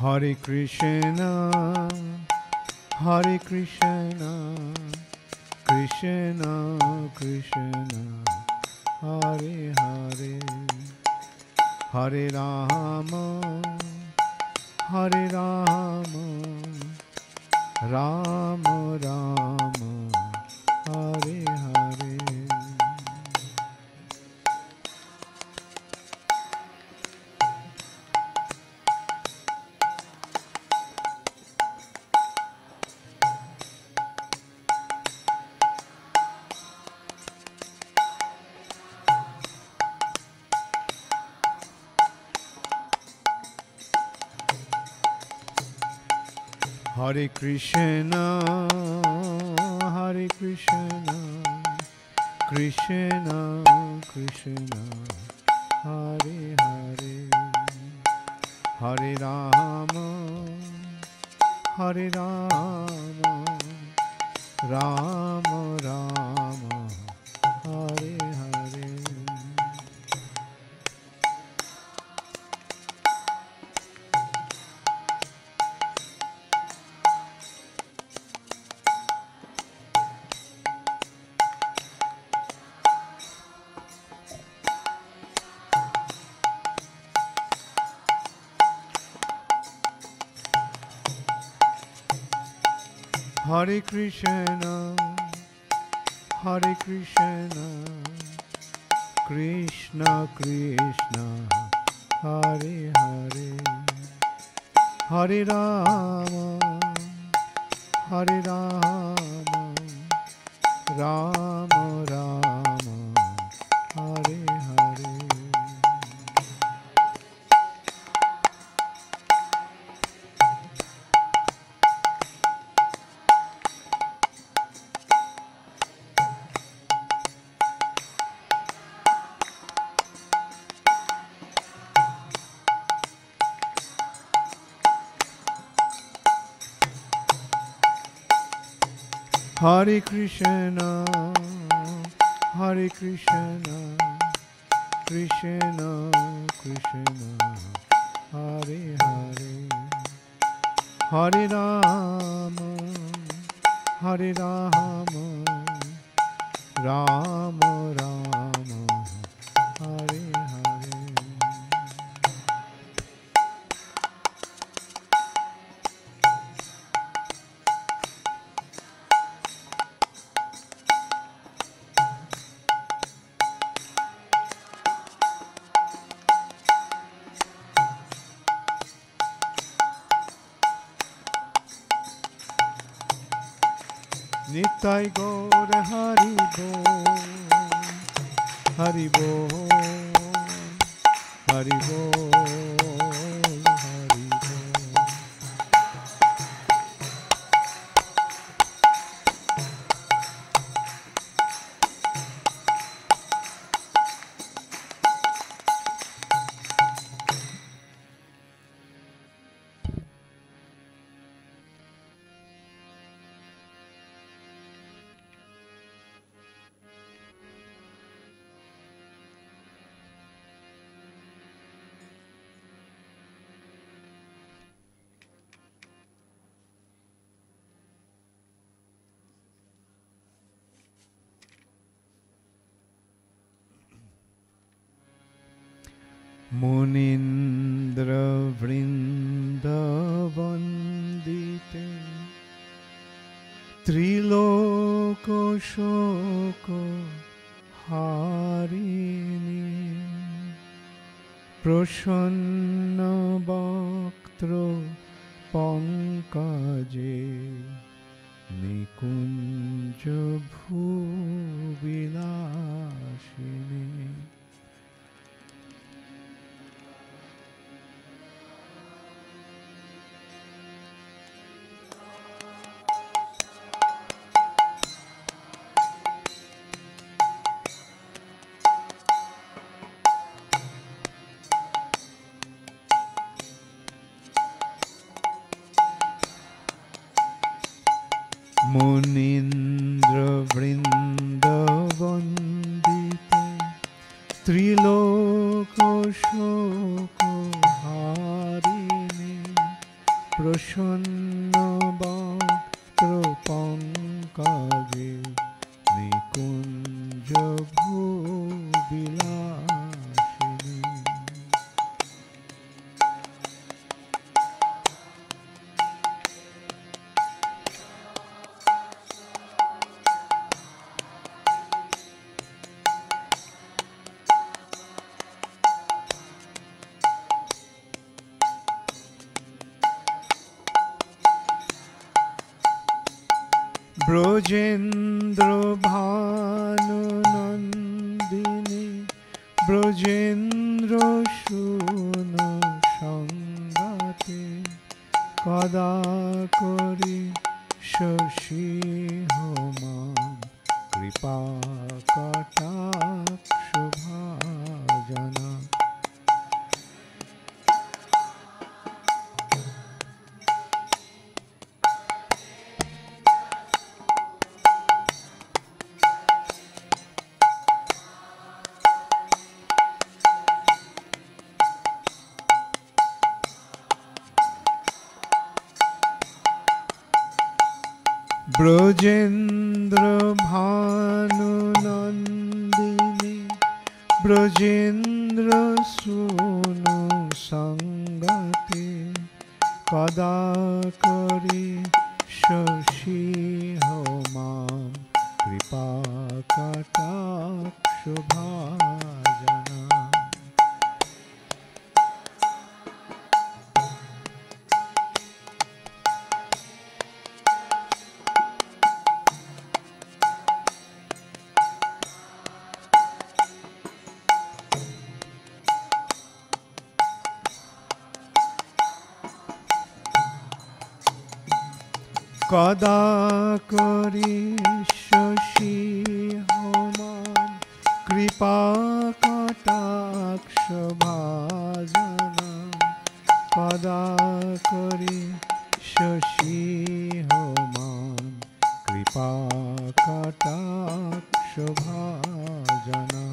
Hare Krishna, Hare Krishna, Krishna Krishna, Hare Hare, Hare Rama, Hare Rama, Rama Rama, Hare Hare. Hare Krishna, Hare Krishna, Krishna Krishna, Hare Hare, Hare Rama, Hare Rama, Rama Rama, Hare Hare. Hare Krishna, Hare Krishna, Krishna Krishna, Hare Hare, Hare Rama, Hare Rama, Rama Rama, Hare Hare. Hare Krishna, Hare Krishna, Krishna Krishna, Hare Hare, Hare Rama, Hare Rama, Rama Rama, Hare Hare. Nitai Gaur Hari Bol, Hari Bol, Hari Bol, Hari Bol. Munindra Vrindavandite Triloko Shoko Harini Prasanna Bhaktro Pankaje Nikunja Bhuvilashini. Munindra Vrindavandite Triloko Shoko Harini প্রসন্ন বক্ত্র পঙ্কজে নিকুঞ্জ ভূবিলাসিনী। ব্রজেন্দ্র ভানু নন্দিনী ব্রজেন্দ্র শুন সঙ্গাতে কদা করি শশী হোমাম কৃপা কটাক্ষ ভাজনা। ব্রজেন্দ্র ভানু নন্দিনী ব্রজেন্দ্র শুনু সঙ্গতে কদা করি শশী হোমাম কৃপা কটাক্ষ ভাজনা। কদা করি শশী হোমাম কৃপা কটাক্ষ ভাজনা। কদা করি শশী হোমাম কৃপা কটাক্ষ ভাজনা।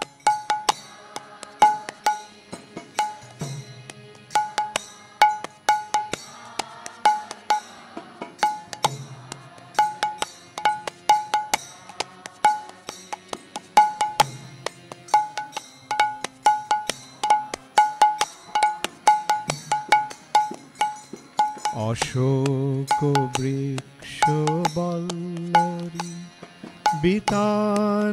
অশোক বৃক্ষ বল্লরী বিতান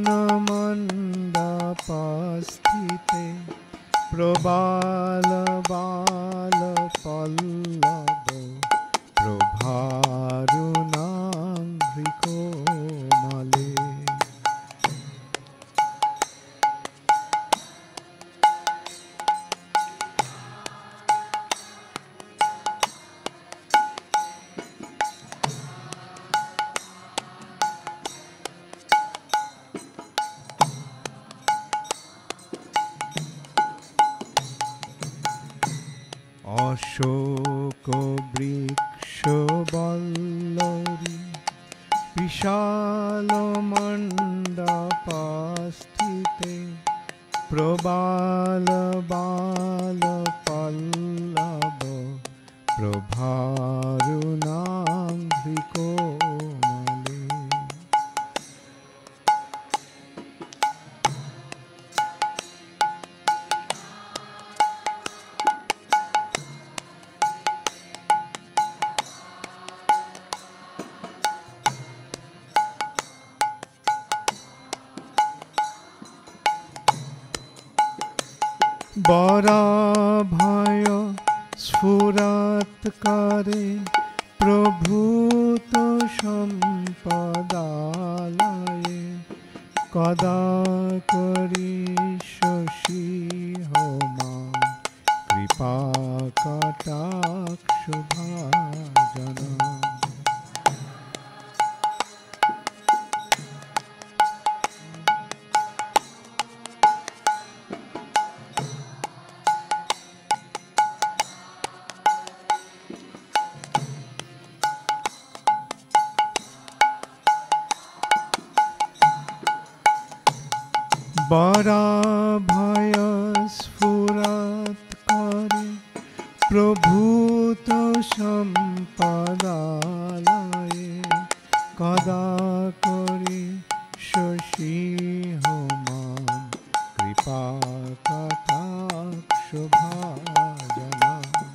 মণ্ডপস্থিতে প্রবাল বাল পল্লব প্রভারুণাঙ্ঘ্রি কোমলে। অশোক বৃক্ষ বল্লরী বিশাল মণ্ডপস্থিতে প্রবাল বাল পল্লব প্রভারুণাঙ্ঘ্রি কোমলে। বরাভয় স্ফুরৎকারে প্রভূত সম্পদালয়ে কদা করি শশী হোমাম কৃপা কটাক্ষ ভাজনা। বরাভয় স্ফুরৎকারে প্রভূত সম্পদালয়ে কদা করি শশী হোমান কৃপা কটাক্ষ ভাজনা।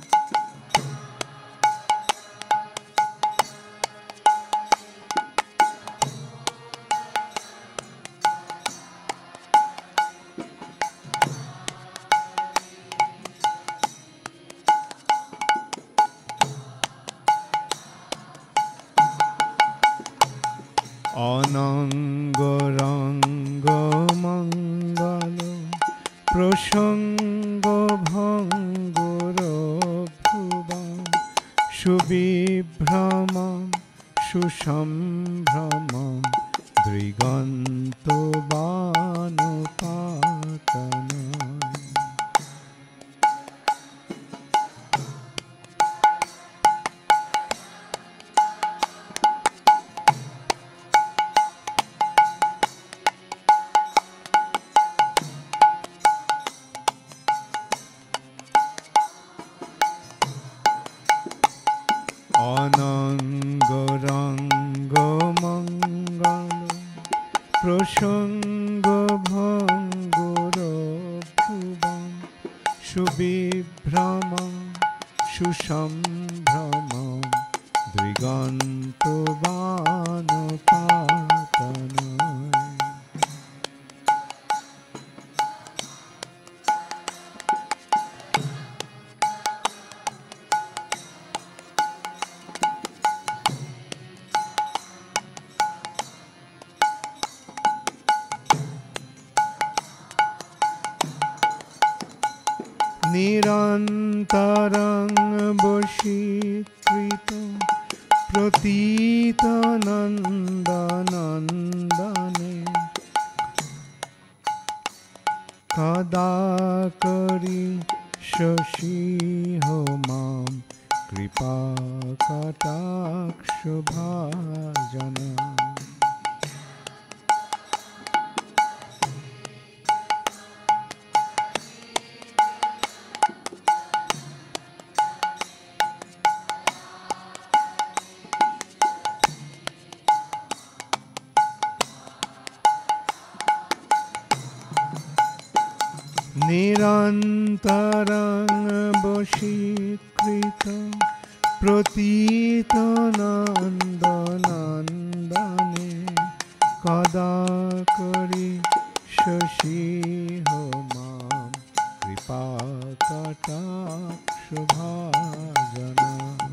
অনঙ্গ রঙ্গ মঙ্গল প্রসঙ্গ ভঙ্গুর ভুবন সুবিভ্রম সুসম্ভ্রম দৃগন্ত বানপাতন। অনঙ্গ রঙ্গ মঙ্গল প্রসঙ্গ ভঙ্গুর ভুবন সুবিভ্রম সুসম্ভ্রম দৃগন্ত বানপাতন। নিরন্তরং বশীকৃত প্রতীত নন্দনন্দনে কদা করি শশী হোমাম কৃপা কটাক্ষ ভাজনা। নিরন্তরং বশীকৃত প্রতীত নন্দনন্দনে কদা করি শশী হোমাম কৃপা কটাক্ষ ভাজনা।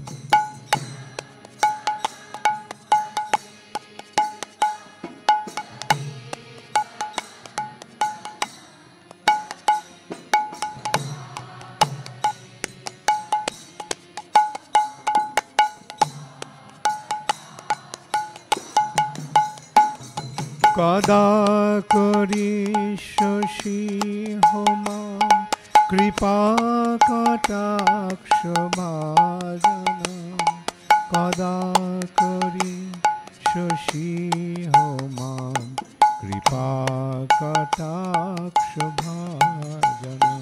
কদা করি শশী হোমাম কৃপা কটাক্ষ ভাজনা। কদা করি শশী হোমাম কৃপা কটাক্ষ ভাজনা।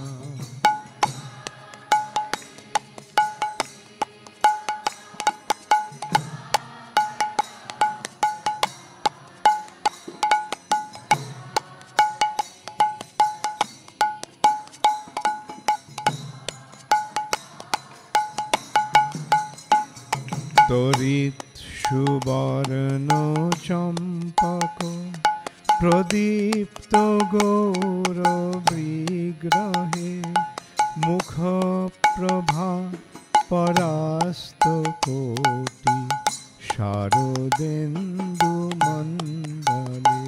তরিত সুবর্ণ চম্পক প্রদীপ্ত গৌর বিগ্রহে মুখ প্রভা পরাস্ত কোটি শারদেন্দু মণ্ডলে।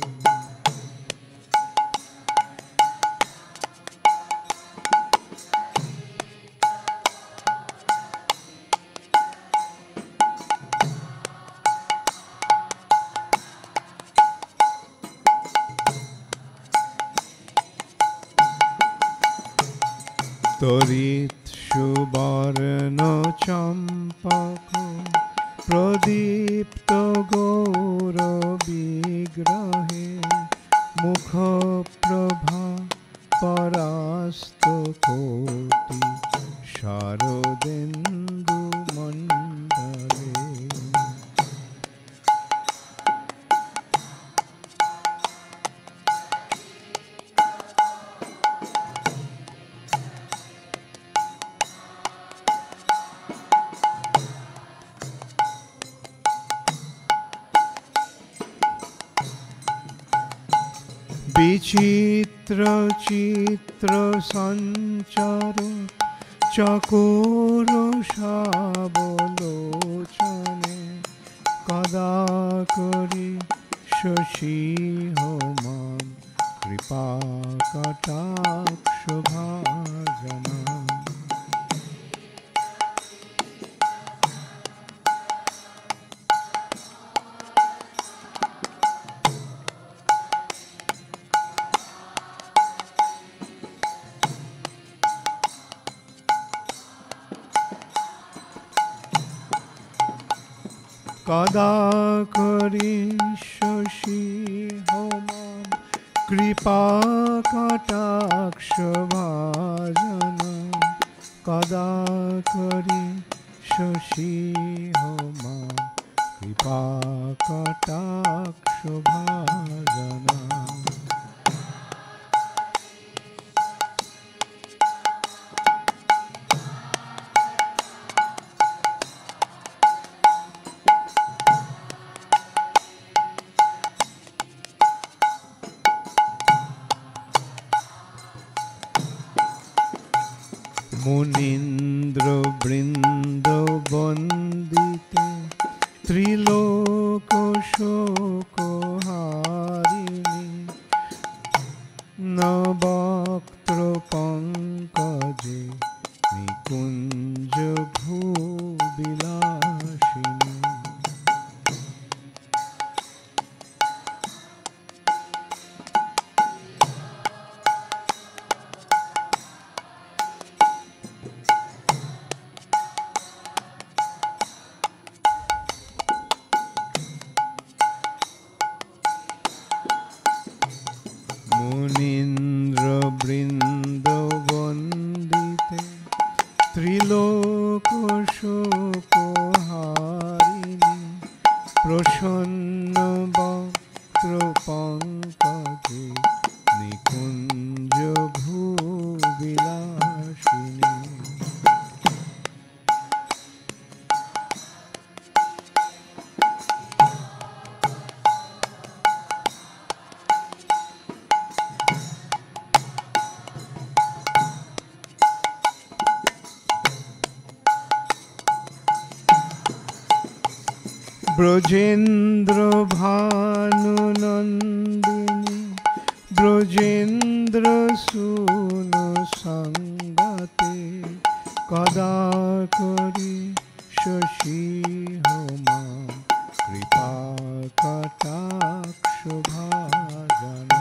তরিত সুবর্ণ চম্পক প্রদীপ্ত গৌর বিগ্রহে মুখ প্রভা পরাস্ত কোটি শারদেন্দু मण्डले विचित्र चित्र संचार चकोर सावलोचने कदा करि शशि होमां कृपा कटाक्ष भाजना कदा करि शशि होमां कृपा कटाक्ष भाजना कदा करि शशि होमां कृपा कटाक्ष भाजना मुनीन्द्र वृंद वंदिते त्रिलोक शोक हारिणी नवक्त्र पंकजे निकुंज भूविलासिनी मुनीन्द्र वृंद वंदिते त्रिलोक शोक हारिणी प्रसन्न वक्त्र पंकजे निकुंज भूविलासिनी ब्रजेन्द्र भानुनंदिनी ब्रजेन्द्र सून संगते कदा करि शशि होमां कृपा कटाक्ष भाजना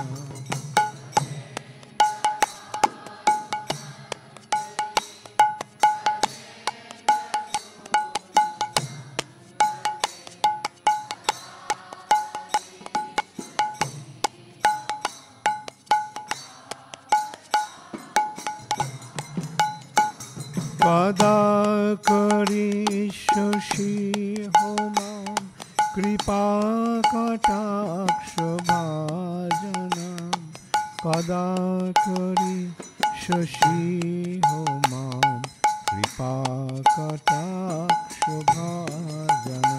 कदा करि शशि होमां कृपा कटाक्ष भाजना कदा करि शशि होमां कृपा कटाक्ष भाजना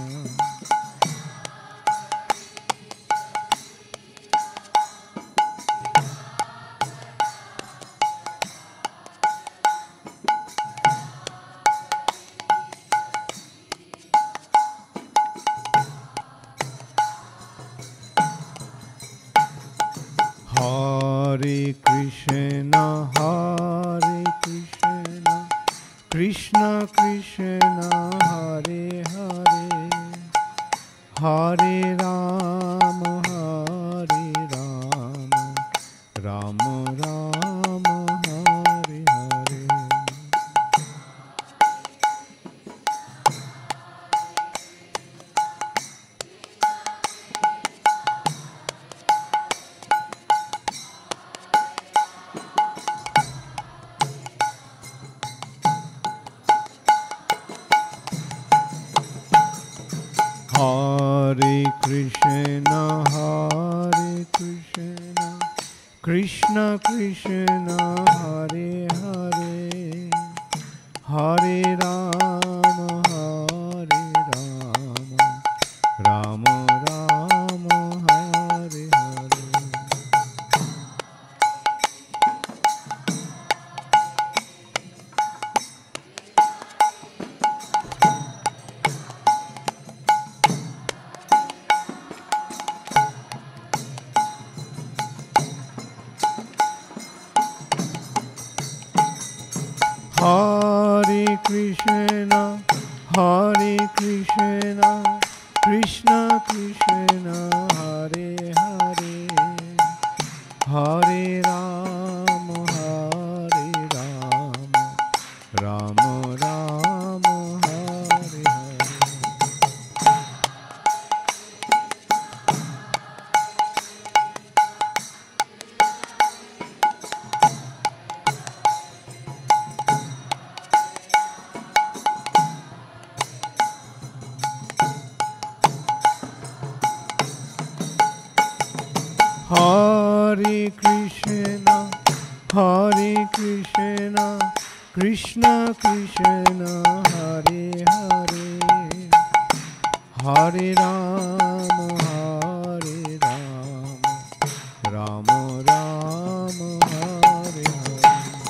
हरे Krishna Krishna Krishna Hare Hare Hare Ram Ram Ram Hare Hare Krishna Krishna Hare Hare Hare Rama Hare Rama Rama Rama Hare Hare. Hare Krishna, Hare Krishna, Krishna Krishna, Hare Hare, Hare Rama, Hare Rama, Rama Rama, Hare Hare. Hare Krishna, Hare Krishna, Krishna Krishna, Hare Hare, Hare Rama, Hare Rama, Rama Rama, Hare Hare.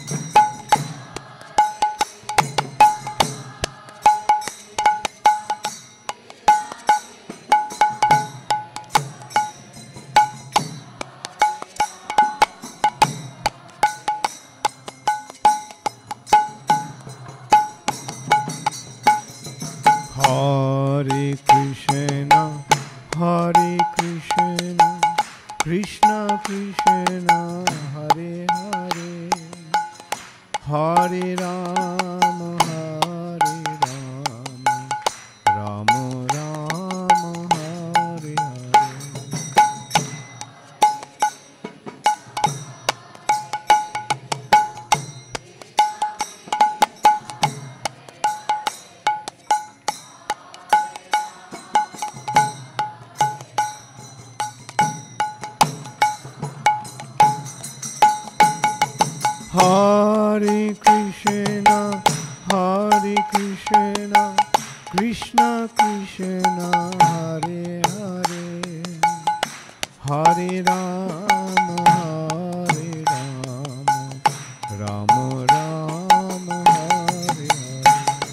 Hare Krishna, Hare Krishna, Krishna Krishna, Hare Hare, Hare Rama, Hare Rama, Rama Rama, Hare Hare. Hare Krishna, Hare Krishna, Krishna Krishna, Hare Hare, Hare Rama, Hare Rama, Rama Rama, Hare Hare.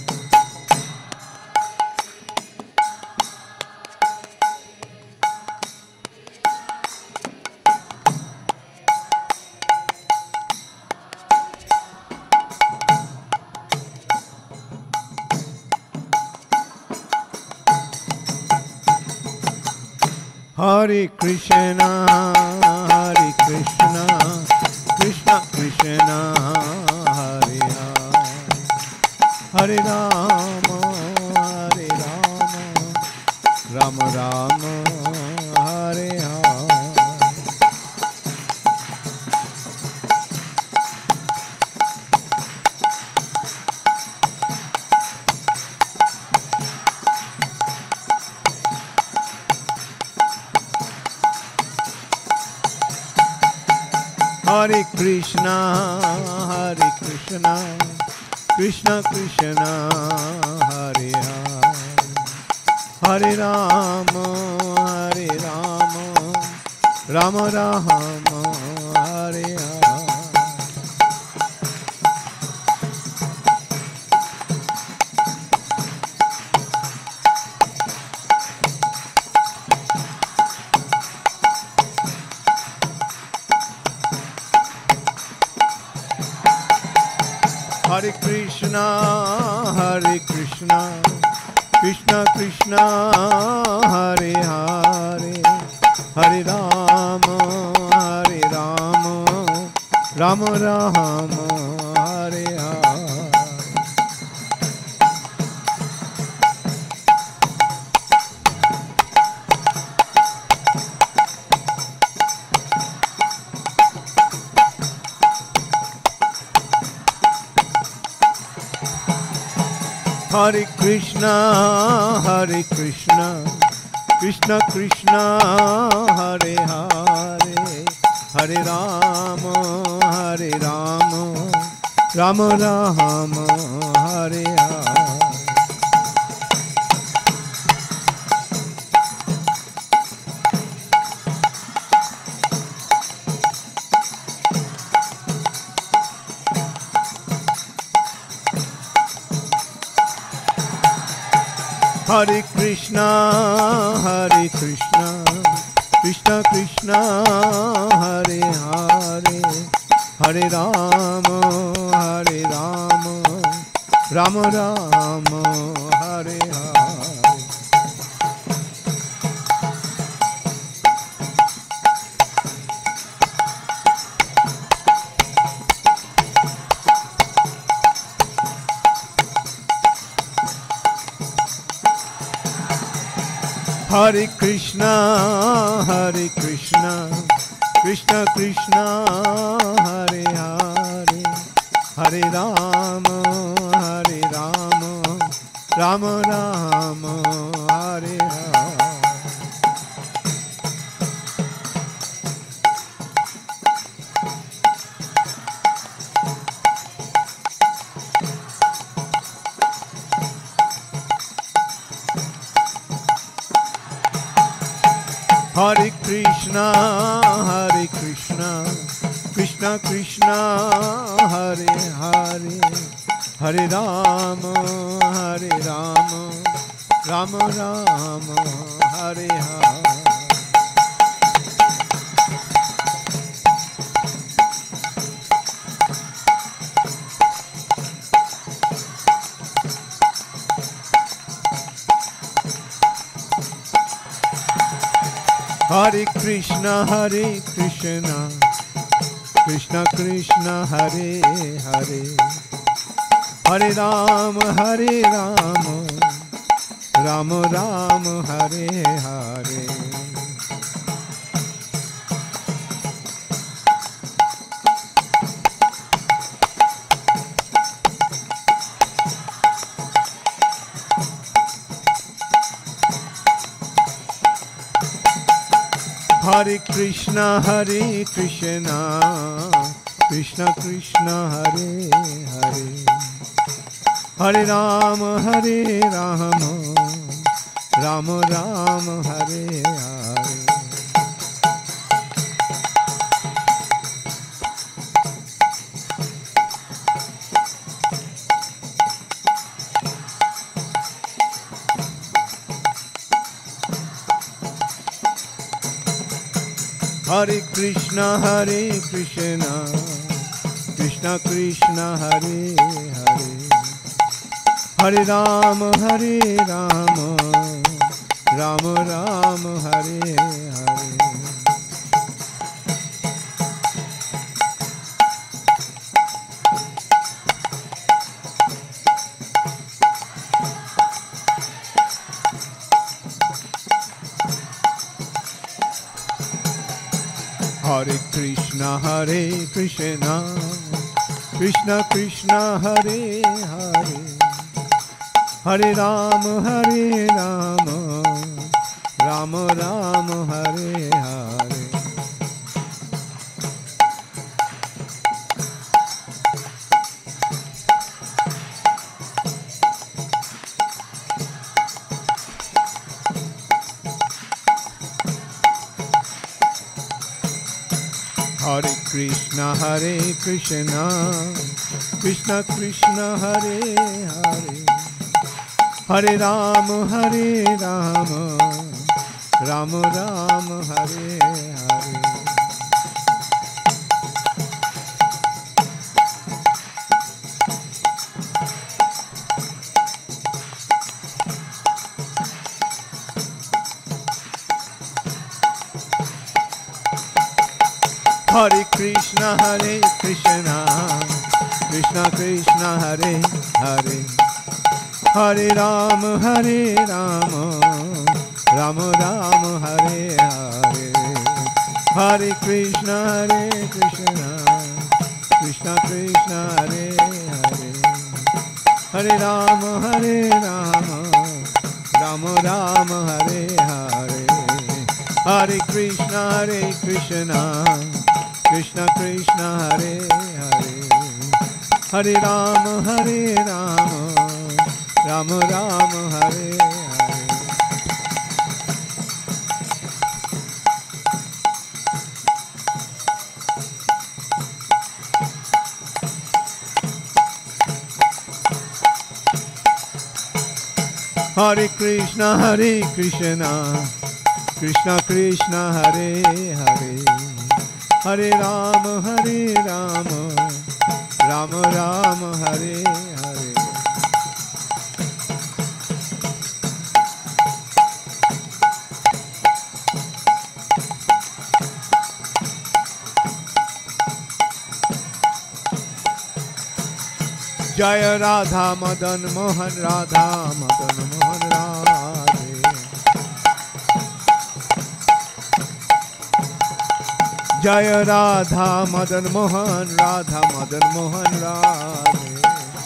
Hare Krishna, Hare Krishna, Krishna Krishna, Hare Hare, Hare Rama, Hare Rama, Rama Rama, Hare Hare. Hare Krishna, Hare Krishna, Krishna Krishna, Hare Hare, Hare Rama, Hare Rama, Rama Rama, Hare Hare. Hare Krishna, Hare Krishna, Krishna Krishna, Hare Hare, Hare Rama, Hare Rama, Rama Rama, Hare Hare. Hare Krishna, Hare Krishna, Krishna Krishna, Hare Hare, Hare Rama, Hare Rama, Rama Rama, Hare Hare. Hare Krishna, Krishna Krishna, Hare Hare, Hare Rama, Rama Rama, Hare Hare. Hare Krishna, Krishna Krishna, Hare Hare, Hare Rama, Rama Rama, Hare Hare. Hare Krishna, Krishna Krishna, Hare Hare, Hare Rama, Rama Rama, Hare Hare. Hare Krishna, Krishna Krishna, Hare Hare, Hare Rama, Rama Rama, Hare Hare. Hare Krishna, Krishna Krishna, Hare Hare, Hare Rama, Rama Rama, Hare Hare. Hare Krishna, Krishna Krishna, Hare Hare, Hare Rama, Rama Rama, Hare Hare. Hare Krishna, Krishna Krishna, Hare Hare, Hare Rama, Rama Rama, Hare Hare. Hare Krishna, Krishna Krishna, Hare Hare, Hare Rama, Rama Rama, Hare Hare. Hare Krishna, Krishna Krishna, Hare Hare, Hare Rama, Rama Rama, Hare Hare. Hare Krishna, Krishna Krishna, Hare Hare, Hare Rama, Rama Rama, Hare Hare. Hare Krishna, Krishna Krishna Hare Hare, Hare Rama Hare Rama, Rama Rama Hare Hare. Hare Krishna, Krishna Krishna, Hare Hare, Hare Rama, Rama Rama, Hare Hare. Jaya Radha Madan Mohan, Radha Madan Mohan Radhe. Jaya Radha Madan Mohan, Radha Madan Mohan Radhe.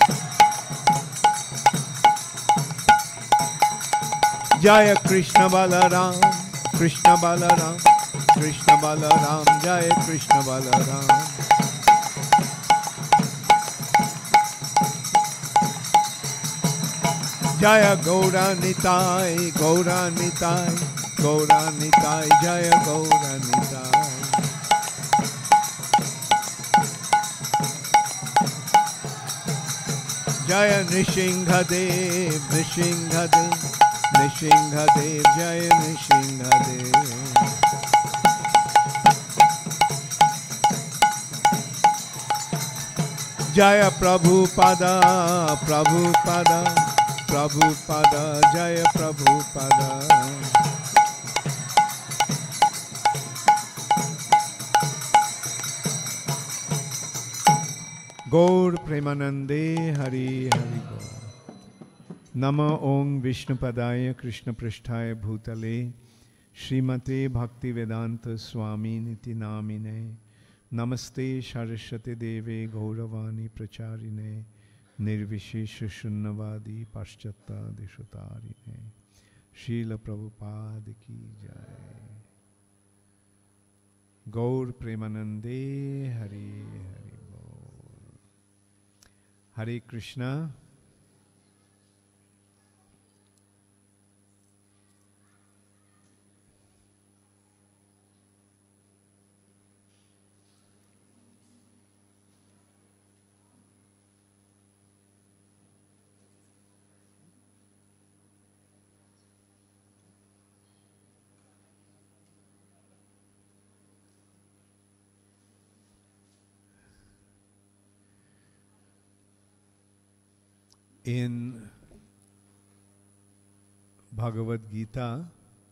Jaya Krishna Balaram, Krishna Balaram, Krishna Balaram, Jaya Krishna Balaram. Jaya Gaura Nitai, Gaura Nitai, Gaura Nitai, Jaya Gaura Nitai. Jaya Nrisinghadev, Nrisinghadev, Nrisinghadev, Jaya Nrisinghadev. Jaya Prabhupada, Prabhupada, Prabhupada, Jaya Prabhupada. Gaur Premanande Hari Hari Gaur. Nama Om Vishnupadaya Krishna Prishtaya Bhutale Srimate Bhaktivedanta Swami Niti Namine Namaste Saraswati Deve Gauravani Pracharine Nirvishesha Shunnavadi Paschata Deshutarine Srila Prabhupada Ki Jai. Gaur Premanande Hari Hari Bol. Hare Krishna. In Bhagavad Gita,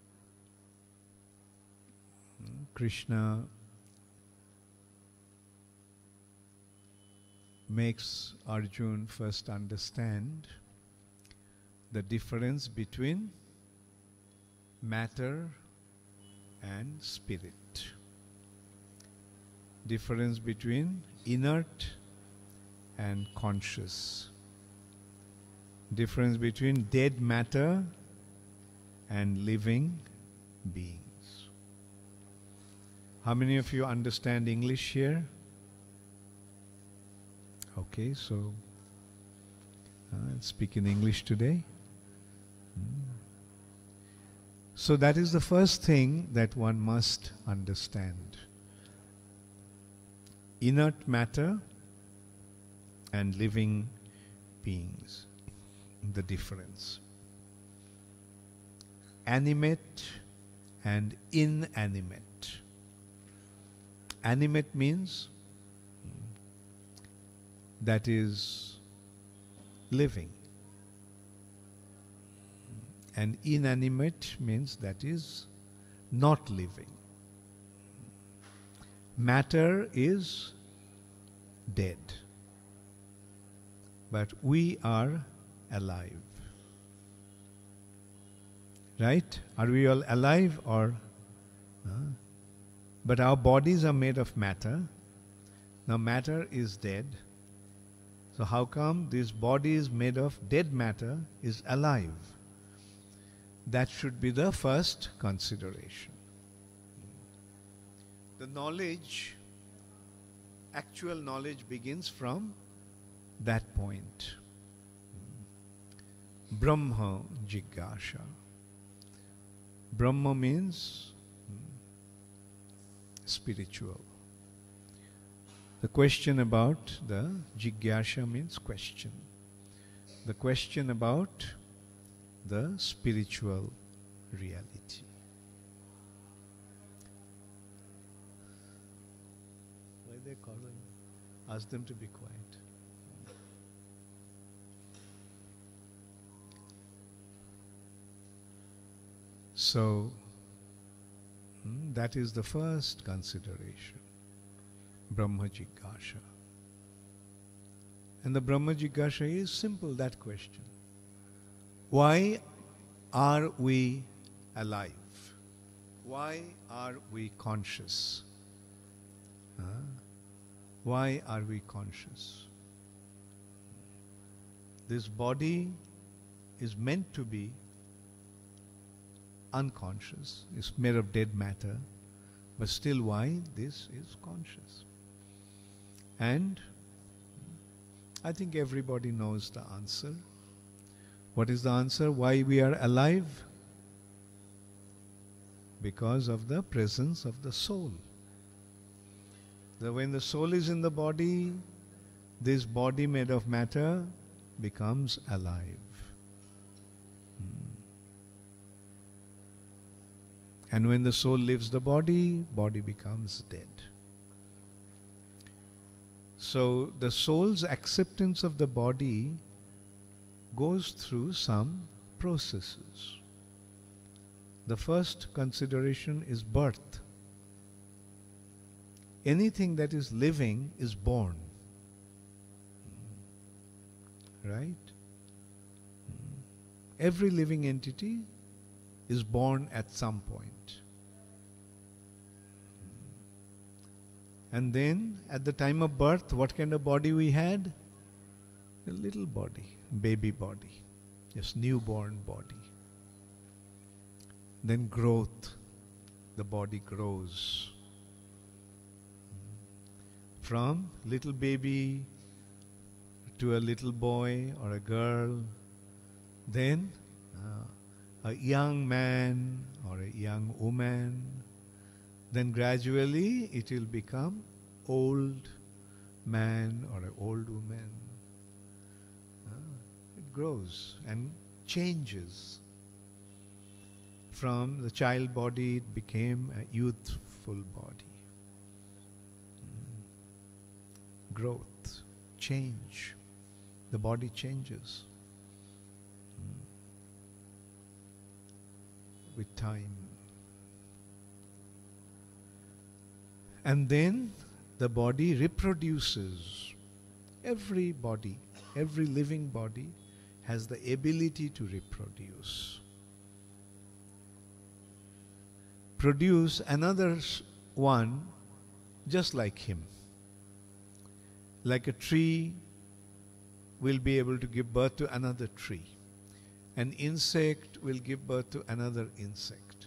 Krishna makes Arjuna first understand the difference between matter and spirit. Difference between inert and conscious. Difference between dead matter and living beings. How many of you understand English here? Okay, so I'll speak in English today. So that is the first thing that one must understand. Inert matter and living beings. The difference. Animate and inanimate. Animate means that is living. And inanimate means that is not living. Matter is dead. But we are alive. Right? Are we all alive or? But our bodies are made of matter. Now matter is dead. So how come this body is made of dead matter is alive? That should be the first consideration. The knowledge actual knowledge begins from that point. Brahma Jigyasha. Brahma means spiritual. The question about the Jigyasha means question. The question about the spiritual reality. Why are they calling? Ask them to be quiet. So, that is the first consideration, Brahma Jigyasha. And the Brahma Jigyasha is simple, that question. Why are we alive? Why are we conscious? Why are we conscious? This body is meant to be unconscious, it's made of dead matter, but still why this is conscious? And I think everybody knows the answer. What is the answer? Why we are alive? Because of the presence of the soul. So when the soul is in the body, this body made of matter becomes alive. And when the soul leaves the body, body becomes dead. So the soul's acceptance of the body goes through some processes. The first consideration is birth. Anything that is living is born. Right? Every living entity is born at some point. And then at the time of birth, what kind of body we had? A little body, baby body, just newborn body. Then growth, the body grows. From little baby to a little boy or a girl, then a young man or a young woman, then gradually it will become old man or an old woman. It grows and changes. From the child body it became a youthful body. Growth, change. The body changes with time. And then the body reproduces. Every body, every living body has the ability to reproduce. Produce another one just like him. Like a tree will be able to give birth to another tree. An insect will give birth to another insect.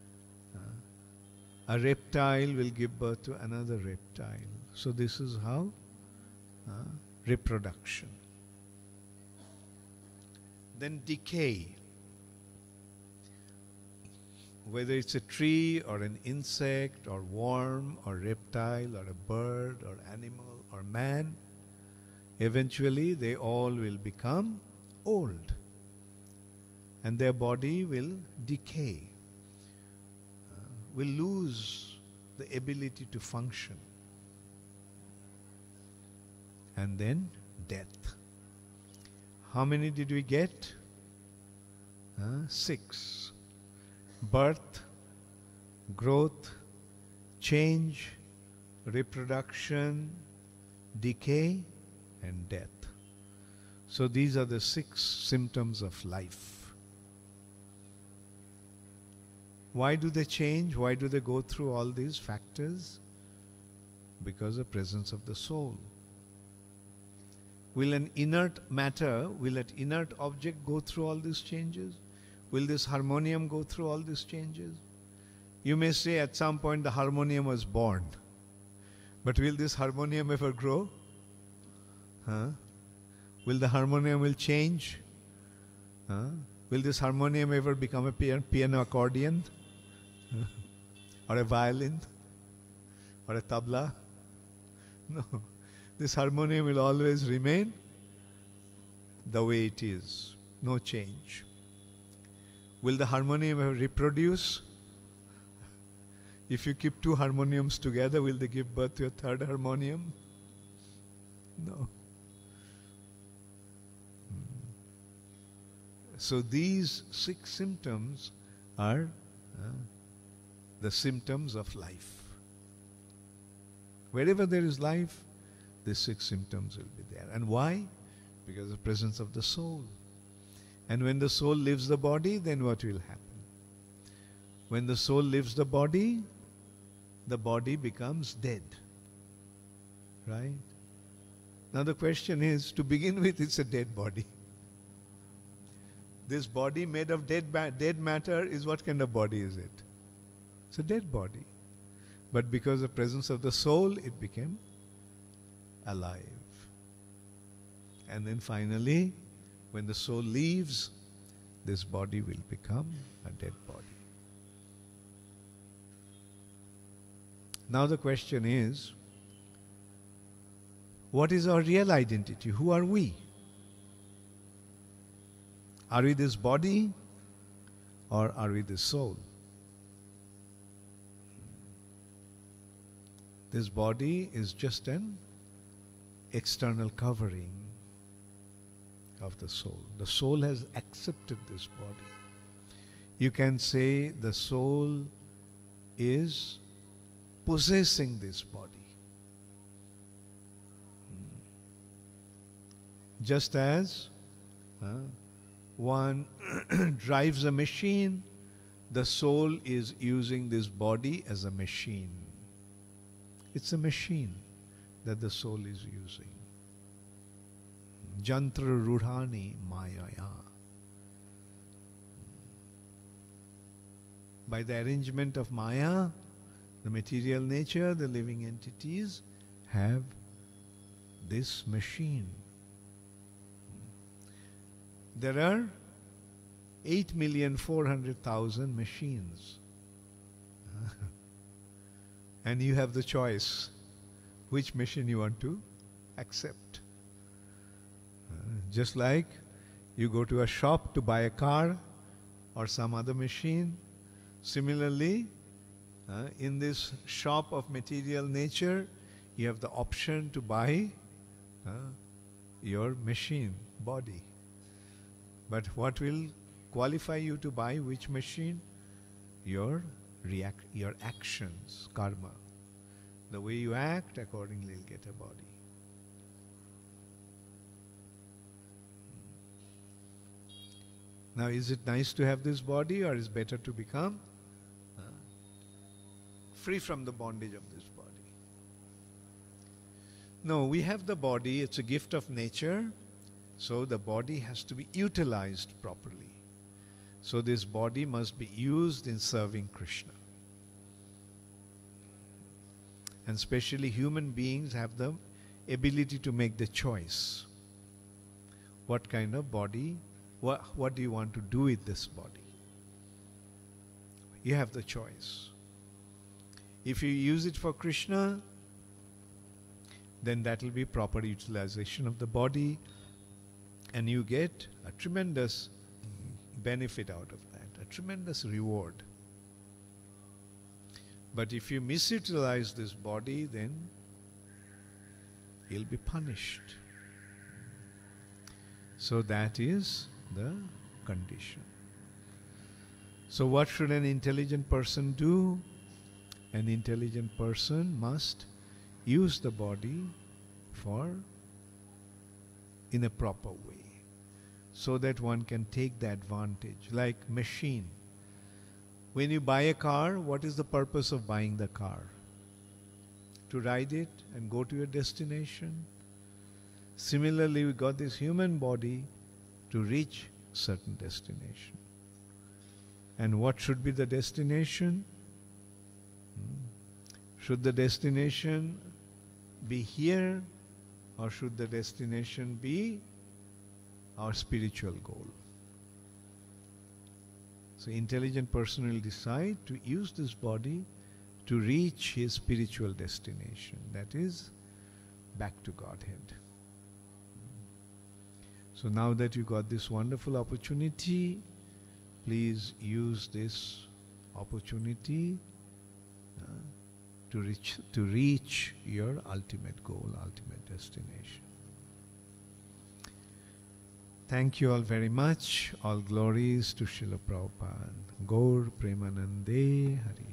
A reptile will give birth to another reptile. So this is how reproduction. Then decay. Whether it's a tree or an insect or worm or reptile or a bird or animal or man, eventually they all will become old and their body will decay, will lose the ability to function. And then death. How many did we get? 6. Birth, growth, change, reproduction, decay, and death. So these are the 6 symptoms of life. Why do they change? Why do they go through all these factors? Because of the presence of the soul. Will an inert matter, will an inert object go through all these changes? Will this harmonium go through all these changes? You may say at some point the harmonium was born. But will this harmonium ever grow? Huh? Will the harmonium will change? Huh? Will this harmonium ever become a piano accordion? Or a violin? Or a tabla? No. This harmonium will always remain the way it is. No change. Will the harmonium ever reproduce? If you keep two harmoniums together, will they give birth to a third harmonium? No. So these 6 symptoms are the symptoms of life. Wherever there is life, these 6 symptoms will be there. And why? Because of the presence of the soul. And when the soul leaves the body, then what will happen? When the soul leaves the body becomes dead. Right? Now the question is, to begin with, it's a dead body. This body made of dead matter is what kind of body is it? It's a dead body. But because of the presence of the soul, it became alive. And then finally, when the soul leaves, this body will become a dead body. Now the question is, what is our real identity? Who are we? Are we this body or are we this soul? This body is just an external covering of the soul. The soul has accepted this body. You can say the soul is possessing this body. Just as one drives a machine, the soul is using this body as a machine. It's a machine that the soul is using. Jantra Rudhani Mayaya. By the arrangement of Maya, the material nature, the living entities have this machine. There are 8,400,000 machines. And you have the choice which machine you want to accept. Just like you go to a shop to buy a car or some other machine, similarly, in this shop of material nature, you have the option to buy your machine, body. But what will qualify you to buy which machine? Your actions, karma. The way you act, accordingly you'll get a body. Now, is it nice to have this body, or is it better to become free from the bondage of this body? No, we have the body, it's a gift of nature, so the body has to be utilized properly. So this body must be used in serving Krishna. And especially human beings have the ability to make the choice. What kind of body, what do you want to do with this body? You have the choice. If you use it for Krishna, then that will be proper utilization of the body, and you get a tremendous benefit out of that, a tremendous reward. But if you misutilize this body, then you'll be punished. So that is the condition. So what should an intelligent person do? An intelligent person must use the body in a proper way, so that one can take the advantage. Like machine. When you buy a car, what is the purpose of buying the car? To ride it and go to your destination. Similarly, we got this human body to reach certain destination. And what should be the destination? Should the destination be here, or should the destination be our spiritual goal? So intelligent person will decide to use this body to reach his spiritual destination, that is back to Godhead. So now that you got this wonderful opportunity, please use this opportunity to reach your ultimate goal, ultimate destination. Thank you all very much. All glories to Srila Prabhupada. Gaur Premanande Hari.